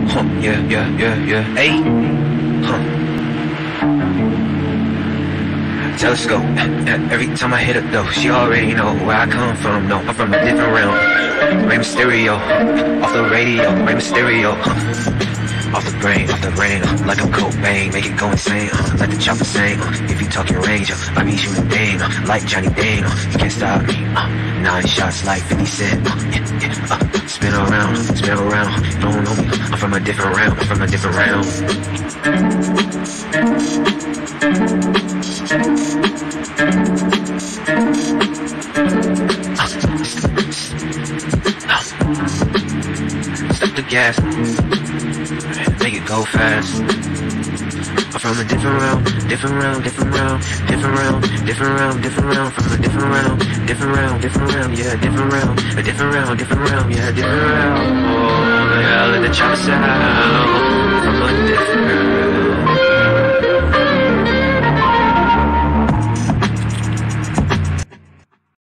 Yeah, yeah, yeah, yeah. Hey, telescope. Every time I hit a though, she already know where I come from. No, I'm from a different realm. Rey Mysterio, off the radio. Rey Mysterio, off the brain, like I'm Cobain, make it go insane. Let the chopper sing. If you talking range, I be shooting dang, like Johnny Dang. You can't stop me. 9 shots like 50 Cent. Spin around, don't know me. I'm from a different realm. I'm from a different realm. Stop the gas, make it go fast. I'm from a different realm, different realm, different realm, different realm, different realm, different realm, from a different realm, different realm, different realm, yeah, different realm, a different realm, different realm, yeah, different realm. Oh, yeah, let the chopper sound.